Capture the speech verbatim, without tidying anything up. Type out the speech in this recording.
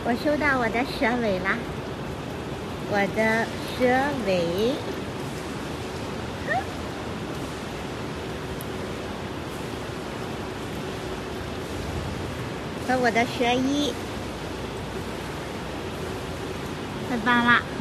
我收到我的蛇尾啦，我的蛇尾，和我的蛇衣，太棒了！